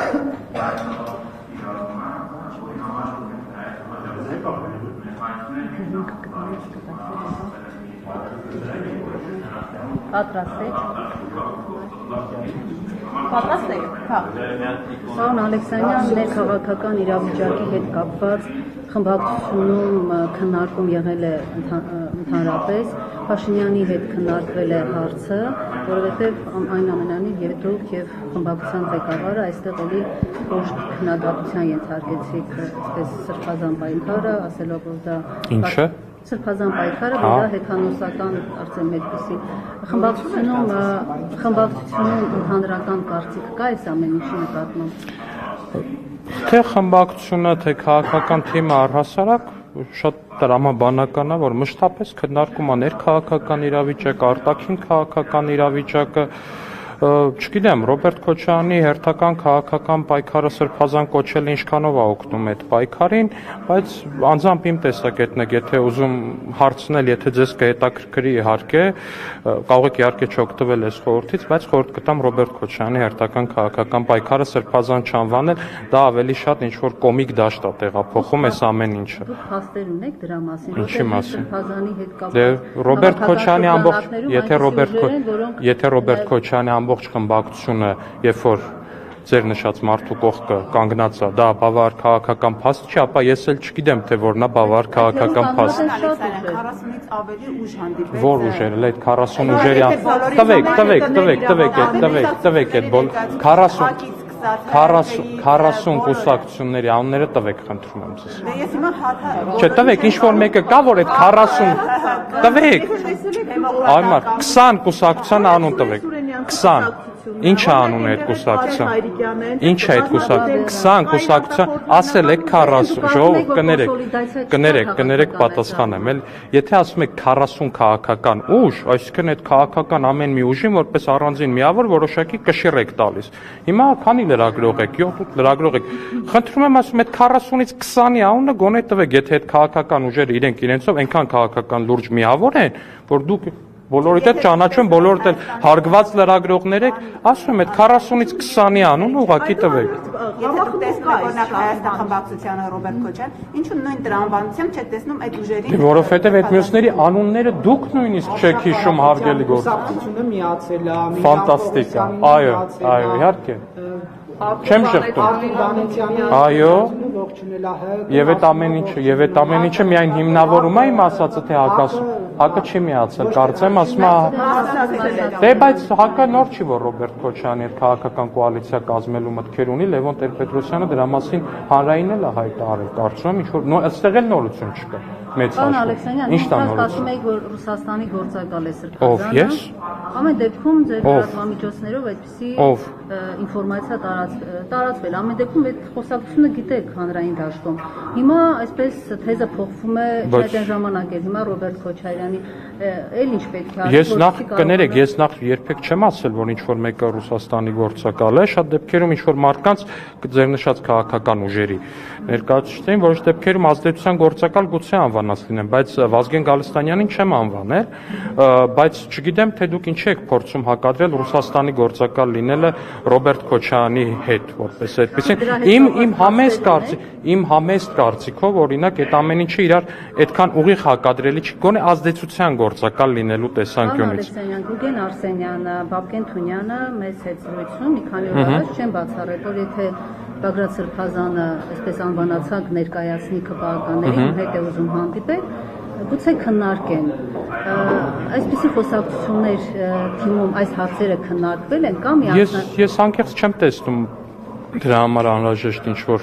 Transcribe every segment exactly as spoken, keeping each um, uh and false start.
Պատրաստ եք։ Պատրաստ եք։ Հա։ Պարոն Ալեքսանյան, ներքաղաքական իրավիճակի հետ կապված խմբակցությունում քննարկում եղել է ընդհանրապես, Փաշինյանի հետ քննարկվել է հարցը, որովհետև այնուամենայնիվ եւ դուք եւ խմբակցության ղեկավարը այստեղ էլի ոչ քննադատության ենթարկեցիք այսպես սրբազան պայքարը, ասելով որ դա Ինչը Սրբազան պայքարը դա հեքանոսական արդեն այդպեսի խմբակցությունում խմբակցությունում ընդհանրական կարծիք կա այս ամեն ինչի նկատմամբ Թե խմբակցությունը, թե քաղաքական թիմը առհասարակ շատ տրամաբանական է, որ մշտապես քննարկում է ներքաղաքական իրավիճակը, արտաքին քաղաքական իրավիճակը Չգիտեմ, Ռոբերտ Քոչարյանի հերթական քաղաքական պայքարը սրբազան կոչելը ինչքանով է օգնում այդ պայքարին, բայց անձամբ իմ տեսակետն է, եթե ուզում հարցնել, եթե ձեզ կհետաքրքրի իհարկե, կարող եք իհարկե չօգտվել այս խորհրդից, բայց խորհուրդ կտամ Ռոբերտ Քոչարյանի հերթական քաղաքական պայքարը սրբազան չանվանել, դա ավելի շատ ինչ որ կոմիկ դաշտ է տեղափոխում այս ամեն ինչը։ Դուք փաստեր ունեք դրա մասին, Ինչի մասին։ Սրբազանի հետ կապված։ Դե Ռոբերտ Քոչարյանի ամբողջ, եթե Ռոբերտ եթե Ռոբերտ Քոչարյանի ամբողջ խմբակցությունը, երբ որ ձեր նշած մարդու կողքը կանգնած է, դա բավարար քաղաքական փաստ չի, ապա ես էլ չգիտեմ, թե որն է բավարար քաղաքական փաստ։ քառասունից ավելի ուժ հանդիպեց։ Որ ուժերը, այդ քառասուն ուժերի տվեք, տվեք, տվեք, տվեք, տվեք, տվեք այդ բոլ քառասուն քառասուն կուսակցությունների անունները տվեք, խնդրում եմ ձեզ։ Դե ես հիմա Չէ, տվեք, ինչ որ մեկը կա, որ այդ քառասուն տվեք։ Այմար, քսան կուսակցության անուն տվեք։ քսան Ինչ է անուն այդ կուսակցության։ Ինչ է այդ կուսակցության։ քսան կուսակցության, ասել եք քառասուն, ժողովուրդ կներեք, կներեք, կներեք պատասխանեմ, էլ եթե ասում եք քառասուն քաղաքական ուժ, այսինքն այդ քաղաքական ամեն մի ուժին որպես առանձին միավոր որոշակի կշիռ եք տալիս։ Հիմա քանի լրագրող եք, յոթ լրագրող եք։ Խնդրում եմ ասում այդ քառասունից քսանի անունը գոնե տվեք, եթե այդ քաղաքական ուժերը իրենք իրենցով այնքան քաղաքական լուրջ միավոր են, որ դուք Բոլորիդ էլ ճանաչում, բոլորիդ էլ հարգված լրագրողներ եք, ասում եմ այդ քառասունից քսանի անուն ուղղակի տվեք։ Եթե դուք տեսնում եք օրինակ Հայաստան խմբակցությանը Ռոբերտ Քոչարյան, ինչու նույն տրամաբանությամբ չեք տեսնում այդ ուժերի։ Որովհետև այդ մյուսների անունները դուք նույնիսկ չեք հիշում հարգելի գործ։ Կուսակցությունը միացել է, Ֆանտաստիկ է։ Այո, այո, իհարկե։ Չեմ շղթում։ Այո։ Եվ այդ ամեն ինչը, եւ այդ ամեն ինչը միայն հիմնավորում է իմ ասածը, թե հակասում, հակը չի միացել, կարծեմ ասում է։ Դե բայց հակը նոր չի, որ Ռոբերտ Քոչարյանի հետ քաղաքական կոալիցիա կազմելու մտքեր ունի, Լևոն Տեր-Պետրոսյանը դրա մասին հանրային էլ է հայտարարել, կարծում եմ ինչ որ այստեղ էլ նորություն չկա։ Մեծ Ալեքսանյան, ինչ ասում եք, որ Ռուսաստանի գործակալ է Սրբազանը։ Ով ես։ Ամեն դեպքում ձեր լրատվամիջոցներով այդպիսի ինֆորմացիա տարածվել։ Ամեն դեպքում այդ խոսակցությունը գիտեք հանրային դաշտում։ Հիմա այսպես թեզը փոխվում է շատ այն ժամանակ է, հիմա Ռոբերտ Քոչարյանի էլ ինչ պետք է։ Ես նախ կներեք, ես նախ երբեք չեմ ասել, որ ինչ որ մեկը Ռուսաստանի գործակալ է, շատ դեպքերում ինչ որ մարդկանց ձեր նշած քաղաքական ուժերի ներկայացուցիչներին որոշ դեպքերում ազդեցության գործակալ գուցե անվանած լինեն, բայց Վազգեն Գալստանյանին չեմ անվանել, բայց չգիտեմ թե դուք ինչ եք փորձում հակադրել Ռուսաստանի գործակալ լինելը Ռոբերտ Քոչարյանի հետ, որպես այդպեսին։ Իմ իմ համեստ կարծիք, իմ համեստ կարծիքով օրինակ այդ ամեն ինչը իրար այդքան ուղիղ հակադրելի չի, գոնե ազդեցության գործակալ լինելու տեսանկյունից։ Գուրգեն Արսենյանը, Բաբկեն Թունյանը մեծ հետ զրույցում մի քանի օր առաջ չեն բացառել, որ եթե Բագրատ Սրբազանը այսպես անվանացանք ներկայացնի քպականների հետ է ուզում հանդիպել, գուցե քննարկեն։ Այսպիսի խոսակցություններ թիմում այս հարցերը քննարկվել են կամ Ես ես անկեղծ չեմ տեսնում դրա համար անհրաժեշտ ինչ-որ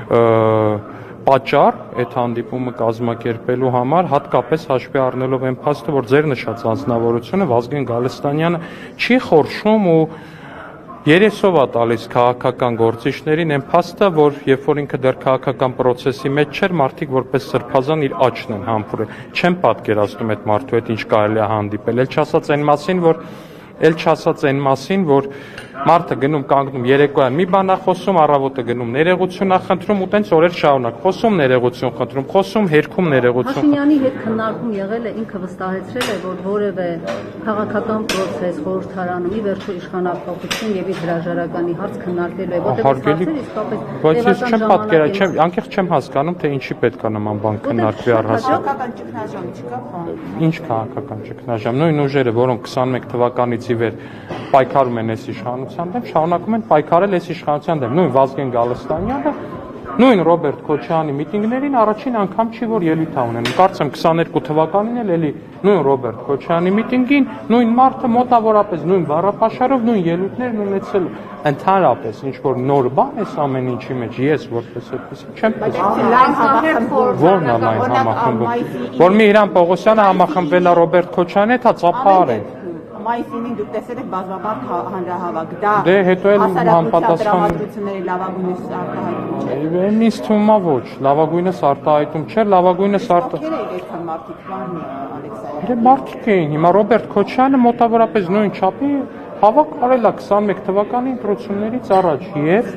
պատճառ այդ հանդիպումը կազմակերպելու համար, հատկապես հաշվի առնելով այն փաստը, որ ձեր նշած անձնավորությունը Վազգեն Գալստանյանը չի խորշում ու երեսով է տալիս քաղաքական գործիչներին այն փաստը, որ երբ որ ինքը դեռ քաղաքական process-ի մեջ չէր, մարդիկ որպես սրբազան իր աչքն են համբուրել։ Չեմ պատկերացնում այդ մարդու հետ ինչ կարելի է հանդիպել, ել չասած այն մասին, որ ել չասած այն մասին, որ Մարդը գնում կանգնում երեկոյան մի բան է խոսում, առավոտը գնում ներողություն է խնդրում ու տենց օրեր շարունակ խոսում ներողություն խնդրում, խոսում հերքում ներողություն։ Փաշինյանի հետ քննարկում եղել է, ինքը վստահեցրել է, որ որևէ քաղաքական process խորհրդարանում ի վերջո իշխանապահություն եւ իր հրաժարականի հարց քննարկելու է, որտեղ իսկապես բայց ես չեմ պատկերա, չեմ անկեղծ չեմ հասկանում, թե ինչի պետք է նման բան քննարկվի առհասարակ։ Քաղաքական ճգնաժամ չկա, բան։ Ինչ քաղաքական ճգնաժամ, նույն ուժերը, որոնք քսանմեկ թվականից ի վեր պայքարում են այս իշխանության դեմ, շարունակում են պայքարել այս իշխանության դեմ։ Նույն Վազգեն Գալստանյանը, նույն Ռոբերտ Քոչարյանի միտինգներին առաջին անգամ չի որ ելույթ ա ունենում։ Կարծեմ քսաներկու թվականին էլ էլի նույն Ռոբերտ Քոչարյանի միտինգին նույն մարդը մոտավորապես նույն բառապաշարով նույն ելույթներն ունեցել ընդհանրապես ինչ որ նոր բան է ամեն ինչի մեջ ես որպես այդպես չեմ տեսնում։ Որն է լայն համախմբում։ Որ մի Իրան Պողոսյանը համախմբվել է Ռոբերտ Քոչարյանի հետ, հա ծափարեն։ Մայիսին դուք տեսել եք բազմաբար հանրահավաք, դա դե հետո էլ համապատասխան դրամատրությունների լավագույնս արտահայտում չէ։ Ինձ թվում է ոչ, լավագույնս արտահայտում չէ, լավագույնս արտահայտում։ Ովքեր էին այդքան մարդիկ, բան Ալեքսանդր։ Դե մարդիկ էին, հիմա Ռոբերտ Քոչարյանը մոտավորապես նույն չափի հավաք արել է քսանմեկ թվականի ընտրություններից առաջ եւ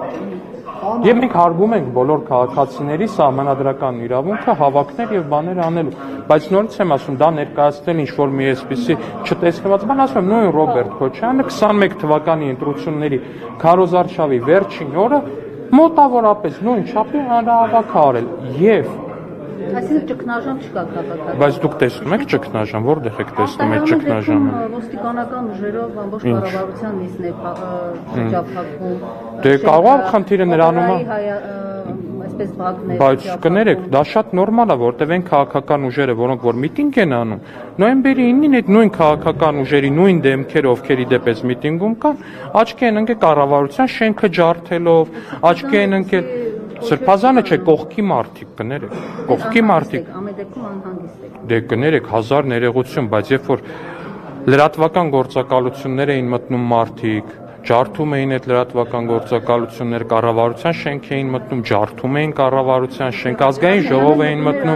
Եվ մենք հարգում ենք բոլոր քաղաքացիների սահմանադրական իրավունքը հավաքներ եւ բաներ անելու, բայց նորից եմ ասում, դա ներկայացնել ինչ-որ մի այսպիսի չտեսնված բան, ասում եմ, նույն Ռոբերտ Քոչարյանը քսանմեկ թվականի ընտրությունների քարոզարշավի վերջին օրը մոտավորապես նույն չափի հանրահավաք արել եւ Այսինքն ճգնաժամ չկա քաղաքական։ Բայց դուք տեսնում եք ճգնաժամ, որտեղ եք տեսնում այդ ճգնաժամը։ Ոստիկանական ուժերով ամբողջ կառավարության նիստն է շրջափակվում։ Դե կարող խնդիրը նրանում է։ Այսպես բակներ։ Բայց կներեք, դա շատ նորմալ է, որտեղ են քաղաքական ուժերը, որոնք որ միտինգ են անում, նոյեմբերի ինին այդ նույն քաղաքական ուժերի նույն դեմքերը, ովքեր իդեպ միտինգում կան, աչքի են ընկել կառավարության շենքը ջարդելով, աչքի են ընկել Սրբազանը չէ, կողքի մարդիկ, կներեք, կողքի մարդիկ։ Ամեն դեպքում անհանգիստ եք։ Դե կներեք, հազար ներողություն, բայց երբ որ լրատվական գործակալություններ էին մտնում մարդիկ, ջարդում էին այդ լրատվական գործակալությունները, կառավարության շենք էին մտնում, ջարդում էին կառավարության շենք, ազգային ժողով էին մտնում,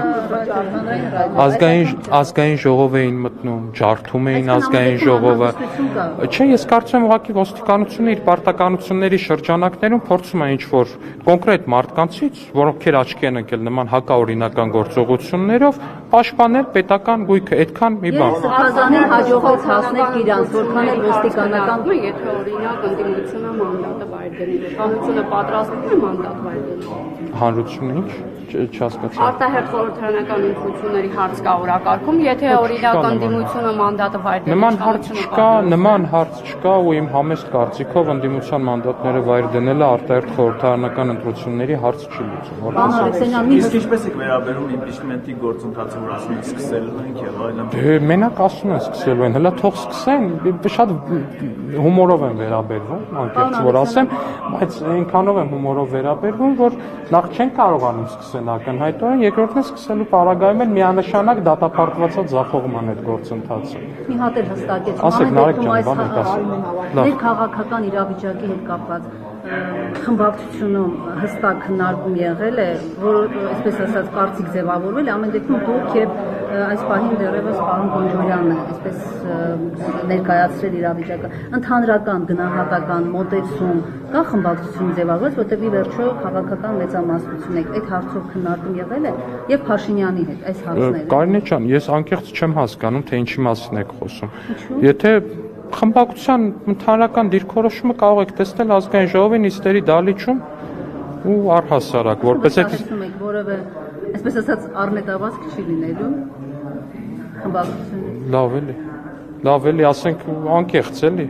ազգային ազգային ժողով էին մտնում, ջարդում էին ազգային ժողովը։ Չէ, ես կարծում եմ ուղղակի ոստիկանությունը իր պարտականությունների շրջանակներում փորձում է ինչ-որ կոնկրետ մարդկանցից, որոնք աչքի են ընկել նման հակաօրինական գործողություններով, պաշտպանել պետական գույքը, այդքան մի բան։ Սրբազանին հաջողվեց հասնել իրանց, որքան էլ ոստիկանական եթե օրինակ ընդդիմությունը մանդատը վայր դնի, հանրությունը պատրաստվում է մանդատ վայր դնել։ Հանրությունը ինչ չհասկացա։ Արտահերթ խորհրդարանական ընտրությունների հարց կա օրակարգում, եթե օրինակ ընդդիմությունը մանդատը վայր դնի, նման հարց չկա, նման հարց չկա ու իմ համեստ կարծիքով ընդդիմության մանդատները վայր դնելը արտահերթ խորհրդարանական ընտրությունների հարց չի լուծում։ Պարոն Ալեքսանյան, իսկ ինչպես եք վերաբերում իմպիչմենտի գործընթացը, որ ասում եք սկսելու ենք եւ այլն։ Դե մենակ ասում են սկսելու են, հələ թող սկսեն, շատ հումորով են վերաբերվում, անկեղծ որ ասեմ, բայց այնքանով են հումորով վերաբերվում, որ նախ չեն կարողանում սկսեն ակնհայտորեն, երկրորդն է սկսելու պարագայում են միանշանակ դատապարտվածած ձախողման այդ գործընթացը։ Մի հատ էլ հստակեցում, Ասեք Նարեկ ջան, բան եք ասում։ Մեր քաղաքական իրավիճակի հետ կապված խմբակցությունում հստակ քննարկում եղել է, որ այսպես ասած կարծիք ձևավորվել է, ամեն դեպքում դուք եւ այս պահին դեռևս պարոն Գոնջորյանը այսպես ներկայացրել իրավիճակը, ընդհանրական գնահատական մոտեցում կա խմբակցություն ձևավորված, որտեղ ի վերջո քաղաքական մեծամասնություն եք, այդ հարցով քննարկում եղել է եւ Փաշինյանի հետ այս հարցները։ Կարինե ջան, ես անկեղծ չեմ հասկանում, թե ինչի մասին եք խոսում։ Եթե խմբակցության ընդհանրական դիրքորոշումը կարող եք տեսնել ազգային ժողովի նիստերի դալիճում ու առհասարակ, որպես այդ եք որևէ, այսպես ասած, առնետավազք չի լինելու խմբակցությունը։ Լավ էլի։ Լավ էլի, ասենք անկեղծ էլի։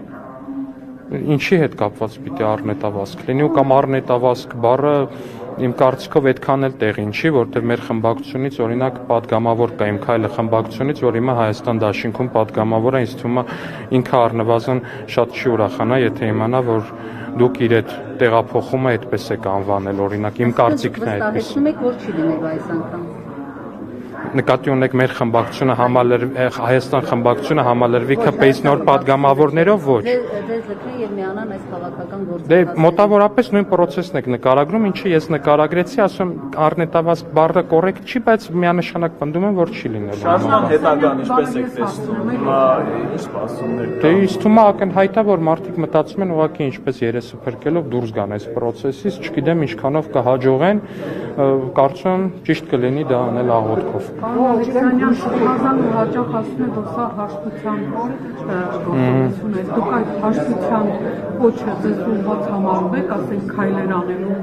Ինչի հետ կապված պիտի առնետավազք լինի ու կամ առնետավազք բառը իմ կարծիքով այդքան էլ տեղին չի, որտեղ մեր խմբակցությունից օրինակ падգամավոր կա, իմ քայլը խմբակցությունից, որ հիմա Հայաստան դաշինքում падգամավոր է, ինձ թվում է ինքը առնվազն շատ չի ուրախանա, եթե իմանա, որ դուք իր այդ տեղափոխումը այդպես եք անվանել, օրինակ իմ կարծիքն է այդպես։ Վստահեցնում եք, որ չի լինելու այս անգամ։ նկատի ունեք մեր խմբակցությունը համալրվի Հայաստան խմբակցությունը համալրվի քպեից նոր падգամավորներով ոչ։ Ձեզ լքեն եւ միանան այս քաղաքական Դե մոտավորապես նույն process-ն եք նկարագրում, ինչը ես նկարագրեցի, ասում առնետավազք բառը կոռեկտ չի, բայց միանշանակ պնդում եմ, որ չի լինելու։ Շարժման հետագան ինչպես եք տեսնում, հիմա ինչ սպասումներ կան։ Դե ինձ թվում է ակնհայտ է, որ մարդիկ մտածում են ուղղակի ինչպես երեսը փրկելով դուրս գան այս process-ից, չգիտեմ ինչքանով կհաջողեն, կարծում եմ ճիշտ կլինի դա անել աղոթքով։ Ալեքսանյան շփազան ու հաճախ ասում է, որ սա հաշտության գործողություն է։ Դուք այդ հաշտության ոչը ձեզ ուղղված համարում եք, ասենք քայլեր անելու։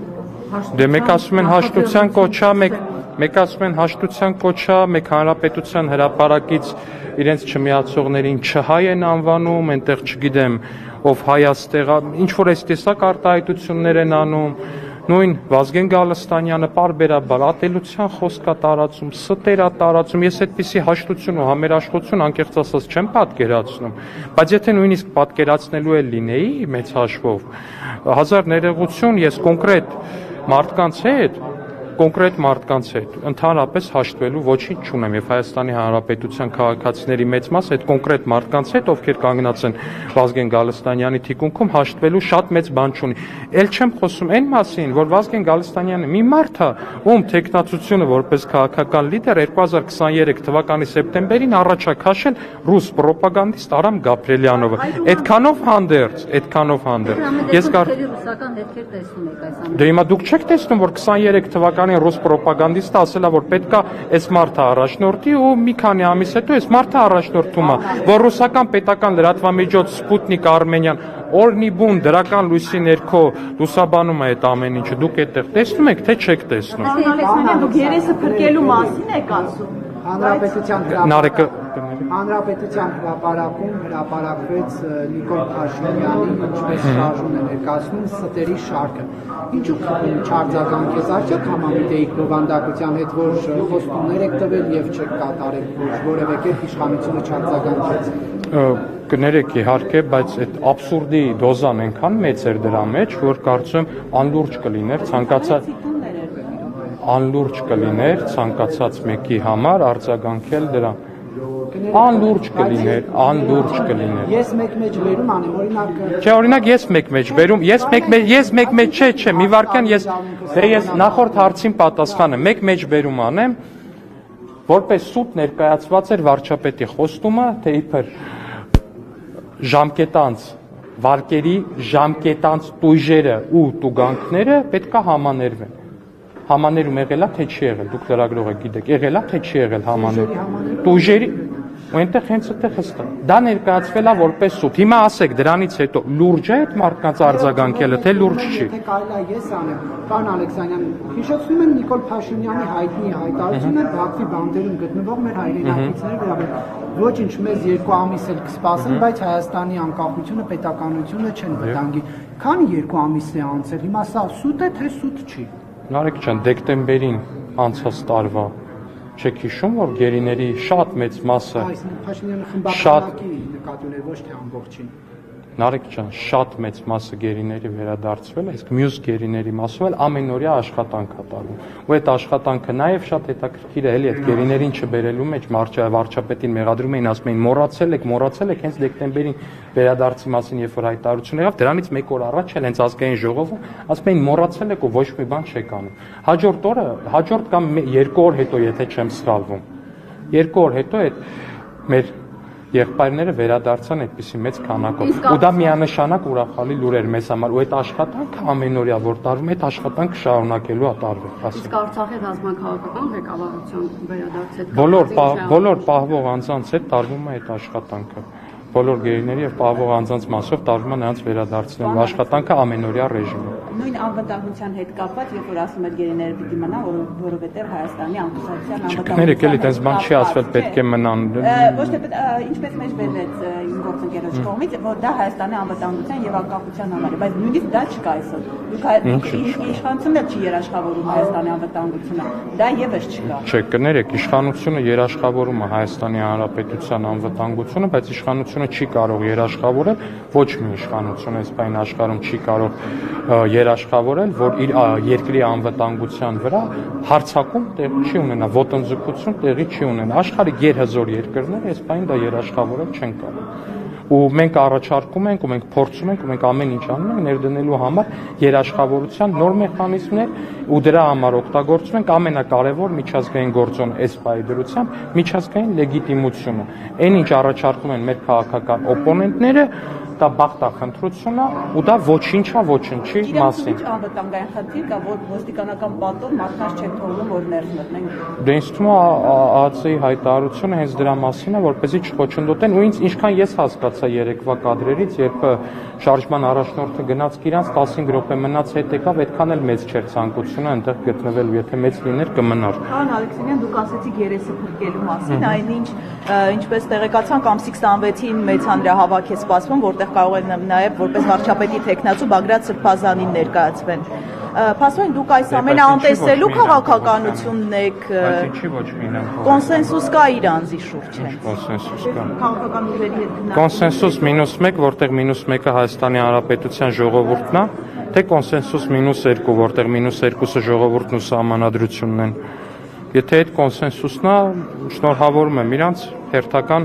Դե մեկ ասում են հաշտության կոչա, մեկ մեկ ասում են հաշտության կոչա, մեկ հանրապետության հրապարակից իրենց չմիացողներին չհայ են անվանում, այնտեղ չգիտեմ, ով հայաստեղա, ինչ որ այս տեսակ արտահայտություններ են անում, նույն Վազգեն Գալստանյանը պարբերաբար ատելության խոսք է տարածում, ստեր է տարածում, ես այդպիսի հաշտություն ու համերաշխություն անկեղծ ասած չեմ պատկերացնում, բայց եթե նույնիսկ պատկերացնելու էլ լինեի մեծ հաշվով, հազար ներողություն, ես կոնկրետ մարդկանց հետ կոնկրետ մարդկանց հետ ընդհանրապես հաշտվելու ոչինչ չունեմ եւ Հայաստանի Հանրապետության քաղաքացիների մեծ մասը այդ կոնկրետ մարդկանց հետ, ովքեր կանգնած են Վազգեն Գալստանյանի թիկունքում, հաշտվելու շատ մեծ բան չունի։ Էլ չեմ խոսում այն մասին, որ Վազգեն Գալստանյանը մի մարդ է, ում տեխնացությունը որպես քաղաքական լիդեր երկու հազար քսաներեք թվականի սեպտեմբերին առաջ է քաշել ռուս ռոպագանդիստ Արամ Գաբրելյանովը։ Այդքանով հանդերձ, այդքանով հանդերձ։ Ես կար ռուսական հետքեր տեսնում եք այս ամենը։ Դե հիմա դուք չեք տեսնում, որ քսաներեք թվականի ռուս ռոպագանդիստը ասել է, որ պետք է այս մարդը առաջնորդի ու մի քանի ամիս հետո այս մարդը առաջնորդում է, որ ռուսական պետական լրատվամիջոց Սպուտնիկ Արմենիան օրնիբուն դրական լույսի ներքո լուսաբանում է այդ ամեն ինչը, դուք այդտեղ տեսնում եք, թե չեք տեսնում։ Ալեքսանյան, դուք երեսը փրկելու մասին եք ասում։ Հանրապետության Նարեկը Հանրապետության հրապարակում հրապարակվեց Նիկոլ Փաշինյանի ինչպես շարժուն է ներկայացնում ստերի շարքը։ Ինչու չարձագանքեց արդյոք համամիտեիք բովանդակության հետ, որ խոստումներ եք տվել եւ չեք կատարել, ոչ որևէ կերպ իշխանությունը չարձագանքեց։ Կներեք իհարկե, բայց այդ աբսուրդի դոզան այնքան մեծ էր դրա մեջ, որ կարծում եմ անլուրջ կլիներ ցանկացած անլուրջ կլիներ ցանկացած մեկի համար արձագանքել դրան։ Անլուրջ կլիներ, անլուրջ կլիներ։ Ես մեկ մեջ վերում անեմ, օրինակ Չէ, օրինակ ես մեկ մեջ վերում, ես մեկ մեջ, ես մեկ մեջ չէ, չէ, մի վարքան ես դե ես նախորդ հարցին պատասխանը մեկ մեջ վերում անեմ, որպես սուտ ներկայացված էր վարչապետի խոստումը, թե իբր ժամկետանց վարկերի ժամկետանց տույժերը ու տուգանքները պետքա համաներվեն։ Համաներում եղելա թե չի եղել, դուք լրագրող եք գիտեք, եղելա թե չի եղել համաներ։ Տույժերի ու այնտեղ հենց այդտեղ հստակ։ Դա ներկայացվել է որպես սուտ։ Հիմա ասեք դրանից հետո լուրջ է այդ մարդկանց արձագանքելը, թե լուրջ չի։ Եթե կարելի է ես անեմ, պարոն Ալեքսանյան, հիշեցնում եմ Նիկոլ Փաշինյանի հայտնի հայտարարությունը Բաքվի բանտերում գտնվող մեր հայրենակիցների վերաբերյալ։ Ոչինչ, մեզ երկու ամիս էլ կսպասեն, բայց Հայաստանի անկախությունը, պետականությունը չեն վտանգի։ Քանի երկու ամիս է անցել, հիմա սա սուտ է, թե սուտ չի։ Նարեկ ջան, դեկտեմբերին անցած տարվա չեք հիշում, որ գերիների շատ մեծ մասը Այս Փաշինյանը խմբականակի նկատի ուներ, ոչ թե ամբողջին։ Նարեկ ջան, շատ մեծ մասը գերիների վերադարձվել է, իսկ մյուս գերիների մասով էլ ամենօրյա աշխատանք է տարվում։ Ու այդ աշխատանքը նաև շատ հետաքրքիր է, էլի այդ գերիներին չբերելու մեջ վարչապետին մեղադրում էին, ասում էին մոռացել եք, մոռացել եք, հենց դեկտեմբերին վերադարձի մասին երբ որ հայտարարություն եղավ, դրանից մեկ օր առաջ էլ հենց ազգային ժողովում ասում էին մոռացել եք ու ոչ մի բան չեք անում։ Հաջորդ օրը, հաջորդ կամ երկու օր հետո, եթե չեմ սխալվում, երկու օր հետո այդ մեր եղբայրները վերադարձան այդպիսի մեծ քանակով։ Ու դա միանշանակ ուրախալի լուր էր մեզ համար, ու այդ աշխատանքը ամենօրյա որ տարվում է, այդ աշխատանքը շարունակելու է տարվել, ասենք։ Իսկ Արցախի ռազմաքաղաքական ղեկավարության վերադարձ հետ բոլոր բոլոր պահվող անձանց հետ տարվում է այդ աշխատանքը։ Բոլոր գերիների եւ պահվող անձանց մասով տարվում է նրանց վերադարձնելու աշխատանքը ամենօրյա ռեժիմում։ Նույն անվտանգության հետ կապված, երբ որ ասում եք գերիները պիտի մնան, որովհետեւ Հայաստանի անկախության անվտանգության։ Չկներեք էլի, այդպես բան չի ասվել, պետք է մնան։ Ոչ թե ինչպես մեջ բերվեց գործընկերոջ կողմից, որ դա Հայաստանի անվտանգության եւ անկախության համար է, բայց նույնիսկ դա չկա այսօր։ Իշխանությունն էլ չի երաշխավորում Հայաստանի անվտանգությունը, դա եւս չկա։ Չէ, կներեք, իշխանությունը երաշխավորում է Հայաստանի Հանրապետության անվտանգությունը, բայց իշխանությունը չի կարող երաշխավորել, ոչ մի իշխանություն այս բան աշխարհում չի կարող երաշխավորել, որ իր երկրի անվտանգության վրա հարձակում տեղի չի ունենա, ոտնձգություն տեղի չի ունենա։ Աշխարհի գերհզոր երկրները այս բանը դա երաշխավորել չեն կարող։ Ու մենք առաջարկում ենք ու մենք փորձում ենք ու մենք ամեն ինչ անում ենք ներդնելու համար երաշխավորության նոր մեխանիզմներ ու դրա համար օգտագործում ենք ամենակարևոր միջազգային գործոն այս բայի դրությամբ միջազգային լեգիտիմությունը։ Այն ինչ առաջարկում են մեր քաղաքական օպոնենտները, դա բախտախնդրություն է ու դա ոչինչ է ոչնչի մասին։ Ինչ անվտանգային խնդիր կա, որ ոստիկանական պատով մարդկանց չեն թողնում, որ ներս մտնեն։ Դե ինձ թվում է ԱԱԾ-ի հայտարարությունը հենց դրա մասին է, որպեսզի չխոչընդոտեն ու ինձ ինչքան ես հասկացա երեկվա կադրերից, երբ շարժման առաջնորդը գնաց իրանց տասնհինգ րոպե մնաց հետ եկավ, այդքան էլ մեծ չէր ցանկությունը այնտեղ գտնվելու, եթե մեծ լիներ կմնար։ Պարոն Ալեքսանյան, դուք ասեցիք երեսը փրկելու մասին, այնինչ ինչպես տեղեկացանք ամսի քսանվեցին մեծ հանրահավաք է սպասվում, որտեղ կարող են նաև որպես վարչապետի թեկնածու Բագրատ Սրբազանին ներկայացվեն։ Փաստորեն դուք այս ամենը անտեսելու քաղաքականությունն եք։ Բայց ինչի ոչ մինեմ։ Կոնսենսուս կա իր անձի շուրջ։ Կոնսենսուս կա։ Քաղաքական ուժերի հետ գնահատել։ Կոնսենսուս մինուս մեկ, որտեղ մինուս մեկը Հայաստանի Հանրապետության ժողովուրդն է, թե կոնսենսուս մինուս երկու, որտեղ մինուս երկուսը ժողովուրդն ու սահմանադրությունն են։ Եթե այդ կոնսենսուսն է, շնորհավորում եմ իրանց հերթական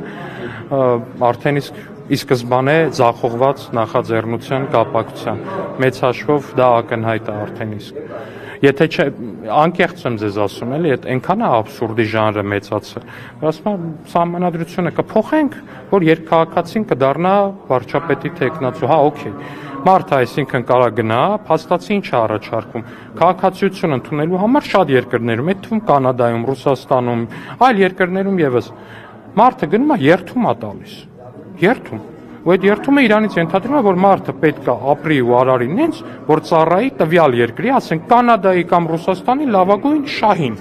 արդեն իսկ ի սկզբանե ձախողված նախաձեռնության կապակցության։ Մեծ հաշվով դա ակնհայտ է արդեն իսկ։ Եթե չէ, անկեղծ եմ ձեզ ասում, էլի, այդ այնքան է աբսուրդի ժանրը մեծացել։ Ասում եմ, սահմանադրությունը կփոխենք, որ երկքաղաքացին կդառնա վարչապետի թեկնածու։ Հա, օքեյ։ Մարդը այսինքն կարա գնա, փաստացի ինչ է առաջարկում։ Քաղաքացիություն ընդունելու համար շատ երկրներում, այդ թվում Կանադայում, Ռուսաստանում, այլ երկրներում եւս մարդը գնում է երթում է տալիս։ Երթում։ Ու այդ երթումը իրանից ենթադրում է, որ մարդը պետք է ապրի ու արարի նենց, որ ծառայի տվյալ երկրի, ասենք Կանադայի կամ Ռուսաստանի լավագույն շահին։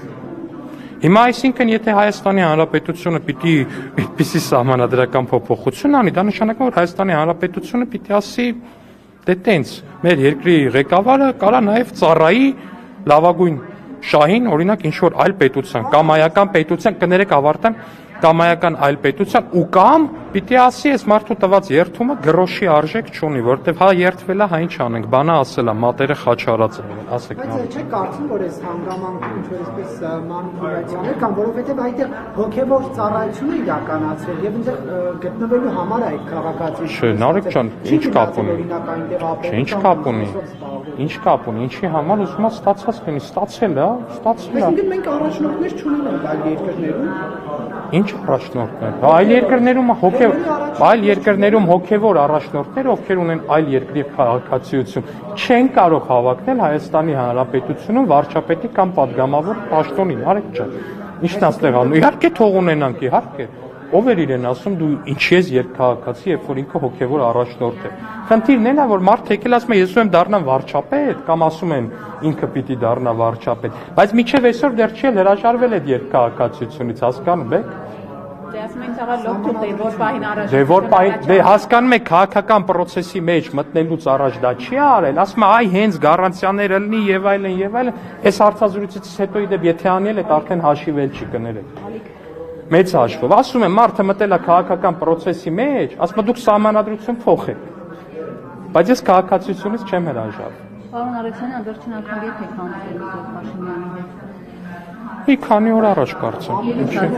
Հիմա այսինքն եթե Հայաստանի Հանրապետությունը պիտի այդպիսի սահմանադրական փոփոխություն անի, դա նշանակում է, որ Հայաստանի Հանրապետությունը պիտի ասի, դե տենց, մեր երկրի ղեկավարը կարա նաև ծառայի լավագույն շահին, օրինակ ինչ որ այլ պետության, կամայական պետության, կներեք ավարտեմ, կամայական այլ պետության ու կամ պիտի ասի այս մարդու տված երթումը գրոշի արժեք չունի, որտեվ հա երթվել է, հա ինչ անենք, բանը ասել է, մատերը խաչարած է, ասեք նա։ Բայց չէ կարծում, որ այս հանգամանքը ինչ որ այսպես մանիպուլյացիաներ կան, որովհետև այդտեղ հոգևոր ծառայություն է իրականացրել եւ այնտեղ գտնվելու համար է այդ քաղաքացի։ Չէ, Նարեկ ջան, ինչ կապ ունի։ Չէ, ինչ կապ ունի։ Ինչ կապ ունի, ինչի համար ուզում ես ստացած լինի, ստացել է, ստացել է։ Այսինքն մենք առաջնորդներ չունենք այլ երկրներում։ Ինչ առաջնորդներ։ Այլ երկրներում հոգեվոր, այլ երկրներում հոգեվոր առաջնորդներ, ովքեր ունեն այլ երկրի քաղաքացիություն, չեն կարող հավակնել Հայաստանի Հանրապետությունում վարչապետի կամ падգամավոր պաշտոնին, Արեգ ջան։ Ինչն է ստեղ անում։ Իհարկե թող ունենանք, իհարկե։ Ով էր իրեն ասում դու ինչի ես երկքաղաքացի, երբ որ ինքը հոգեվոր առաջնորդ է։ Խնդիրն այն է, որ մարդը եկել ասում է ես ուզում եմ դառնամ վարչապետ կամ ասում են ինքը պիտի դառնա վարչապետ, բայց միջև այսօր դեռ չի հրաժարվել այդ երկքաղաքացիությունից, հասկանում եք։ Դե ասում են ցավալ լոկտուտ է, որ պահին առաջ։ Դե որ պահին, դե հասկանում եք քաղաքական process-ի մեջ մտնելուց առաջ դա չի արել, ասում է այ հենց գարանտիաները լինի եւ այլն եւ այլն, այս հարցազրույցից հետո իդեպ եթե անել այդ արդեն հաշիվել չի կներեք։ Մեծ հաշվով, ասում եմ մարդը մտել է քաղաքական process-ի մեջ, ասում է դուք սահմանադրություն փոխեք։ Բայց ես քաղաքացիությունից չեմ հրաժարվում։ Պարոն Ալեքսանյան, վերջին անգամ երբ եք հանդիպել Փաշինյանի հետ։ Մի քանի օր առաջ կարծեմ։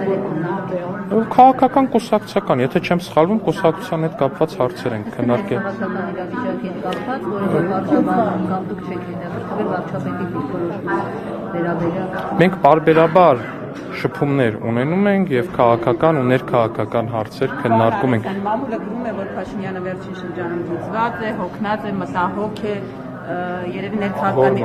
Քաղաքական կուսակցական, եթե չեմ սխալվում, կուսակցության հետ կապված հարցեր են քննարկել։ Քաղաքական իրավիճակի հետ կապված, որը վարչապետ կամ դուք չեք հետաքրքրվել վարչապետի դիրքորոշումների վերաբերյալ։ Մենք պարբերաբար շփումներ ունենում ենք եւ քաղաքական ու ներքաղաքական հարցեր քննարկում ենք։ Մամուլը գրում է, որ Փաշինյանը վերջին շրջանում դիզված է, հոգնած է, մտահոգ է, երևի ներքաղաքական։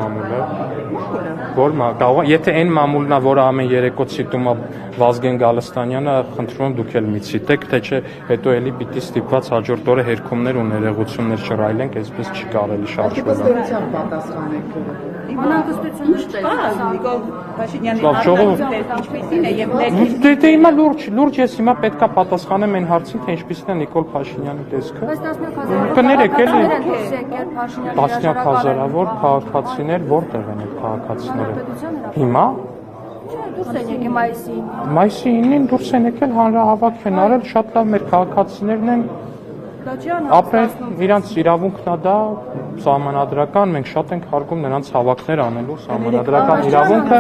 Որ մամուլը։ Եթե այն մամուլն է, որը ամեն երեկո ցիտում է Վազգեն Գալստանյանը, խնդրում եմ դուք էլ մի ցիտեք, թե չէ հետո էլի պիտի ստիպված հաջորդ օրը հերքումներ ու ներողություններ չռայլենք, այսպես չի կարելի շարժվել։ Ըստ պատասխանեք։ Անհանգստություն չկա։ Նիկոլ Փաշինյանի Լավ, ժողովուրդ։ ինչպեսին է եւ ներքին Դե դե հիմա լուրջ, լուրջ ես հիմա պետքա պատասխանեմ այն հարցին, թե ինչպիսին է Նիկոլ Փաշինյանի տեսքը։ Կներեք էլի տասնյակ հազարավոր քաղաքացիներ որտեղ են այդ քաղաքացիները։ Հիմա դուրս են եկել մայիսին։ Մայիսի ինին դուրս են եկել հանրահավաք են արել, շատ լավ մեր քաղաքացիներն են ապրել, իրանց իրավունքն է դա սահմանադրական, մենք շատ ենք հարգում նրանց հավաքներ անելու սահմանադրական իրավունքը։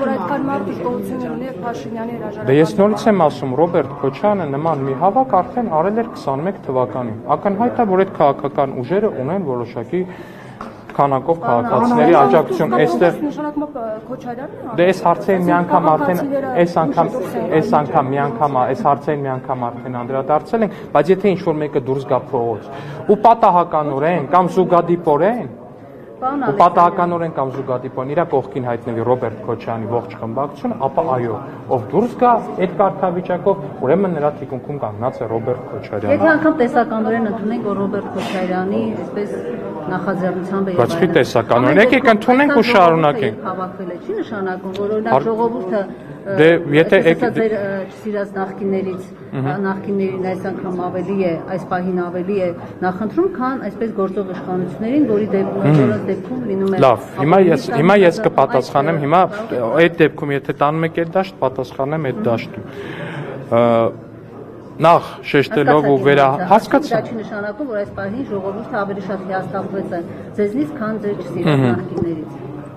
Դե ես նորից եմ ասում, Ռոբերտ Քոչարյանը նման մի հավաք արդեն արել էր քսանմեկ թվականին։ Ակնհայտ է, որ այդ քաղաքական ուժերը ունեն որոշակի քանակով քաղաքացիների աջակցություն այստեղ դե այս հարցերին մի անգամ արդեն այս անգամ այս անգամ մի անգամ այս հարցերին մի անգամ արդեն անդրադարձել ենք, բայց եթե ինչ-որ մեկը դուրս գա փողոց ու պատահականորեն կամ զուգադիպորեն ու պատահականորեն կամ զուգադիպորեն իր կողքին հայտնվի Ռոբերտ Քոչարյանի ողջ խմբակցությունը, ապա այո, ով դուրս գա այդ կարգավիճակով, ուրեմն նրա թիկունքում կանգնած է Ռոբերտ Քոչարյանը։ Եթե անգամ տեսականորեն ընդունենք, որ Ռոբերտ Քոչարյանի այսպես նախաձեռնությամբ է Բայց չի տեսականորեն, եկեք ընդունենք ու շարունակենք։ Հավաքվել է, չի նշանակում, որ օրինակ ժողովուրդը Դե եթե ձեր չսիրած նախկիններից նախկիններին այս անգամ ավելի է, այս պահին ավելի է նախընտրում, քան այսպես գործող իշխանություններին, որի դեպքում դեպքում լինում է։ Լավ, հիմա ես հիմա ես կպատասխանեմ, հիմա այդ դեպքում եթե տանում եք այդ դաշտ, պատասխանեմ այդ դաշտում։ Նախ շեշտելով ու վերա հասկացա։ Դա չի նշանակում, որ այս պահին ժողովուրդը ավելի շատ հիասթափվեց է ձեզնից, քան ձեր չսիրած նախկիններից։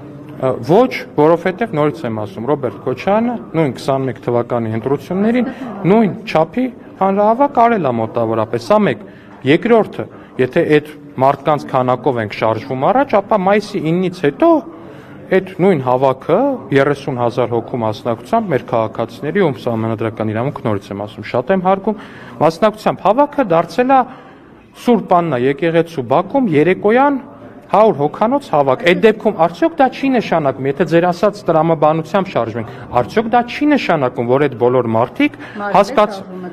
Ոչ, որովհետև նորից եմ ասում, Ռոբերտ Քոչարյանը նույն քսանմեկ թվականի ընտրություններին նույն չափի հանրահավաք արել է մոտավորապես, սա մեկ։ Երկրորդը, եթե այդ մարդկանց քանակով ենք շարժվում առաջ, ապա մայիսի իննից հետո այդ նույն հավաքը երեսուն հազար հոգու մասնակցությամբ մեր քաղաքացիների ում սահմանադրական իրավունք նորից եմ ասում, շատ եմ հարգում, մասնակցությամբ հավաքը դարձել է Սուրբ Աննա եկեղեցու բակում երեկոյան հարյուր հոգանոց հավաք։ Այդ դեպքում արդյոք դա չի նշանակում, եթե ձեր ասած տրամաբանությամբ շարժվենք, արդյոք դա չի նշանակում, որ այդ բոլոր մարդիկ հասկաց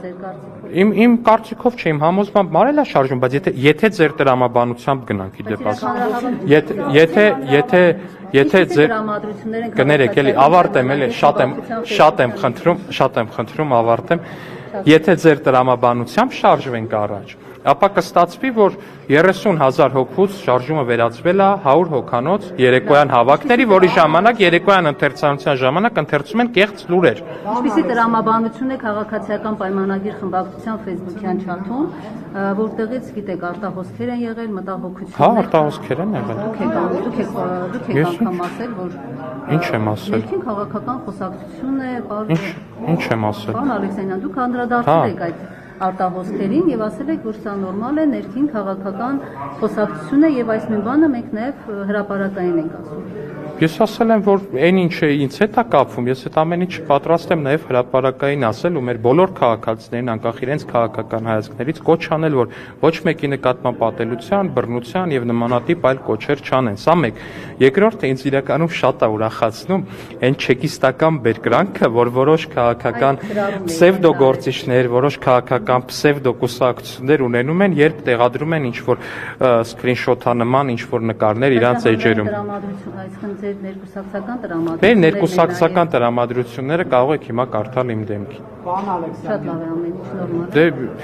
Իմ իմ կարծիքով չէ, իմ համոզմամբ մարել է շարժում, բայց եթե եթե ձեր տրամաբանությամբ գնանք ի դեպ ասեմ, եթե եթե եթե եթե ձեր կներեք էլի ավարտեմ էլի շատ եմ շատ եմ խնդրում, շատ եմ խնդրում ավարտեմ, եթե ձեր տրամաբանությամբ շարժվենք առաջ, ապա կստացվի, որ երեսուն հազար հոգուց շարժումը վերածվել է հարյուր հոգանոց երեկոյան հավաքների, որի ժամանակ երեկոյան ընթերցանության ժամանակ ընթերցում են կեղծ լուրեր։ Ինչպիսի տրամաբանություն է քաղաքացիական պայմանագիր խմբակցության Facebook-յան չաթում, որտեղից գիտեք արտահոսքեր են եղել, մտահոգություններ։ Հա, արտահոսքեր են եղել։ Դուք եք դուք եք դուք եք անգամ ասել, որ Ինչ եմ ասել։ Ներքին քաղաքական խոսակցություն է, պարոն։ Ինչ ինչ եմ ասել։ Պարոն Ալեքսանյան, դուք անդրադարձել եք այդ արտահոսքերին եւ ասել եք, որ սա նորմալ է, ներքին քաղաքական խոսակցություն է եւ այս նույն բանը մենք նաեւ հրապարակային ենք ասում։ Ես ասել եմ, որ այն ինչը ինձ հետ է կապվում, ես այդ ամեն ինչ պատրաստ եմ նաև հրապարակային ասել ու մեր բոլոր քաղաքացիներին անկախ իրենց քաղաքական հայացքներից կոչ անել, որ ոչ մեկի նկատմամբ պատելության, բռնության եւ նմանատիպ այլ կոչեր չանեն։ Սա մեկ։ Երկրորդը ինձ իրականում շատ է ուրախացնում այն չեկիստական բերկրանքը, որ որոշ քաղաքական պսևդո գործիչներ, որոշ քաղաքական պսևդո կուսակցություններ ունենում են, երբ տեղադրում են ինչ-որ սկրինշոթանման ինչ-որ նկարներ իրանց էջերում։ Ներկուսակցական տրամադրությունները։ Մեր ներկուսակցական տրամադրությունները կարող եք հիմա կարդալ իմ դեմքին։ Պարոն Ալեքսանյան, Շատ լավ է ամեն ինչ նորմալ։ Դե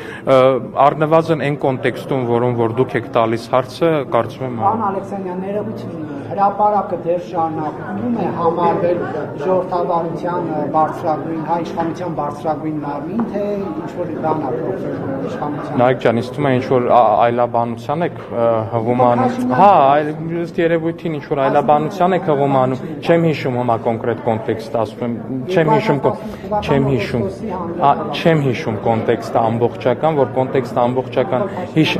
առնվազն այն կոնտեքստում, որում որ դուք եք տալիս հարցը, կարծում եմ։ Պարոն Ալեքսանյան, ներողություն, հրապարակը դեռ շարունակվում է համարվել ժողովրդավարության բարձրագույն, հայ իշխանության բարձրագույն մարմին, թե ինչ-որ բան է փոխվել իշխանության։ Նայեք ջան, ինձ թվում է ինչ-որ այլաբանության եք հղում անում։ Հա, ըստ երևույթին ինչ-որ այլաբանության եք հղում անում։ Չեմ հիշում հիմա կոնկրետ կոնտեքստը, ասում եմ, չեմ հիշում, չեմ հիշում, չեմ հիշում կոնտեքստը ամբողջական, որ կոնտեքստը ամբողջական հիշ։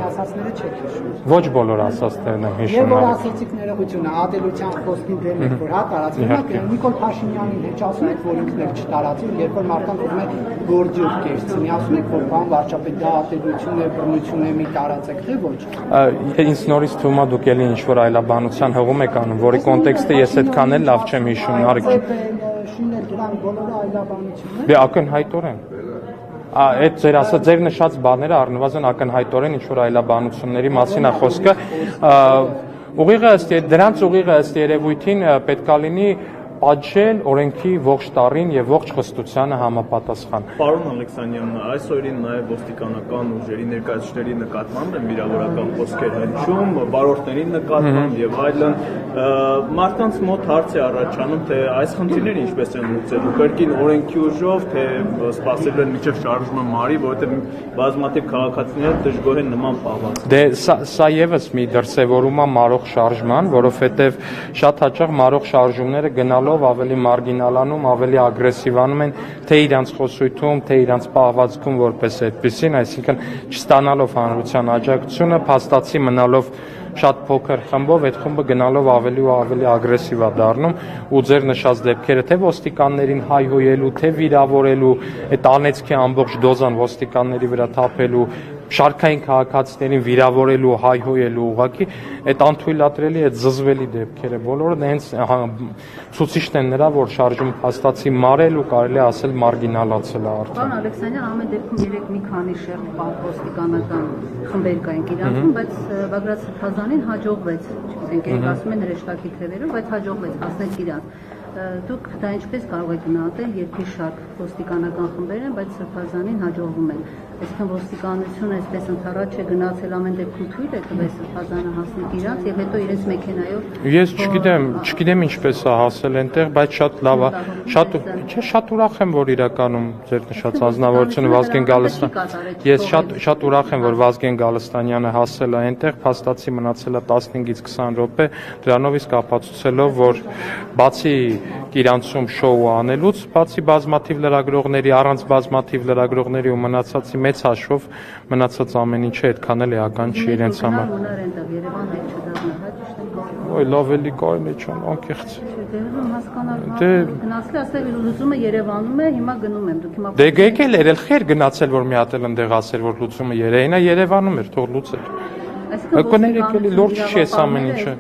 Ոչ բոլոր ասածներն եմ հիշում։ Եվ որ ասացիք ներողությունը, ատելության խոսքին դեմ եք, որ հա տարածվում է, Նիկոլ Փաշինյանին հեչ ասում եք, որ ինքն էլ չտարածի, երբ որ մարդկանց ուզում են գործիով կերծի, ասում եք, որ բան վարչապետ դա ատելություն է, բռնություն է, մի տարածեք, թե ոչ։ Ինձ նորից թվում է դուք էլի ինչ-որ այլաբանության հղում եք անում, որի կոնտեքստը ես այդքան էլ լավ չեմ հիշում, Նարեկ։ Շունել դրանք բոլորը այլաբանություններ։ Դե ակնհայտորեն։ Այդ ձեր ասած ձեր նշած բաները առնվազն ակնհայտորեն ինչ որ այլաբանությունների մասին է խոսքը, Ուղիղը ըստ դրանց ուղիղը ըստ երևույթին պետք է լինի պատժել օրենքի ողջ տարին եւ ողջ խստությանը համապատասխան։ Պարոն Ալեքսանյան, այս օրերին նաեւ ոստիկանական ուժերի ներկայացուցիչների նկատմամբ են վիրավորական խոսքեր հնչում, վարորդների նկատմամբ եւ այլն, մարդկանց մոտ հարց է առաջանում, թե այս խնդիրները ինչպես են լուծելու, կրկին օրենքի ուժով, թե սպասելու են մինչեւ շարժումը մարի, որովհետեւ բազմաթիվ քաղաքացիներ դժգոհ են նման պահվածքով։ Դե սա եւս մի դրսեւորում է մարող շարժման, որովհետեւ շատ հաճախ մարող շարժումները գնալով ավելի մարգինալանում, ավելի ագրեսիվանում են թե իրանց խոսույթում, թե իրանց պահվածքում որպես այդպեսին, այսինքն չստանալով հանրության աջակցությունը, փաստացի մնալով շատ փոքր խմբով, այդ խումբը գնալով ավելի ու ավելի ագրեսիվ է դառնում ու ձեր նշած դեպքերը թե ոստիկաններին հայհոյելու, թե վիրավորելու, այդ անեծքի ամբողջ դոզան ոստիկանների վրա թափելու, շարքային քաղաքացիներին վիրավորելու, հայհոյելու ուղղակի այդ անթույլատրելի, այդ զզվելի դեպքերը բոլորը հենց ցուցիչն են նրա, որ շարժումը փաստացի մարել ու կարելի ասել մարգինալացել է արդեն։ Պարոն Ալեքսանյան, ամեն դեպքում երեք մի քանի շերտ ոստիկանական խմբեր կային իրականություն, բայց Բագրատ Սրբազանին հաջողվեց, չգիտենք, երեք ասում են հրեշտակի թևերով, բայց հաջողվեց հասնել իրան։ Դուք դա ինչպես կարող եք գնահատել, երբ շարք ոստիկանական խմբեր են, բայց Սրբազանին հաջողվում են։ Այսինքն ոստիկանությունը այսպես ընդառաջ է գնացել ամեն դեպքում թույլ է տվել Սրբազանը հասնել իրանց եւ հետո իրենց մեքենայով։ Ես չգիտեմ, չգիտեմ ինչպես է հասել այնտեղ, բայց շատ լավ է։ Շատ չէ, շատ ուրախ եմ, որ իրականում ձեր նշած ազնվորությունը Վազգեն Գալստյան։ Ես շատ շատ ուրախ եմ, որ Վազգեն Գալստանյանը հասել է այնտեղ, փաստացի մնացել է տասնհինգից քսան րոպե, դրանով իսկ ապացուցելով, որ բացի իրանցում շոու անելուց, բացի բազմաթիվ լրագրողների, առանց բազմաթիվ լրագրողների ու մնացածի մեծ հաշվով մնացած ամեն ինչը այդքան էլ էական չի իրենց համար։ Ոյ լավ էլի կային է չան, անկեղծ։ Դե գնացել ասել լուծումը Երևանում է, հիմա գնում եմ, դուք հիմա Դե եկել էր, խեր գնացել, որ մի հատ էլ ընդեղ ասել, որ լուծումը Երևանն է, Երևանում էր, թող լուծել։ Այսինքն լուրջ չի այս ամեն ինչը։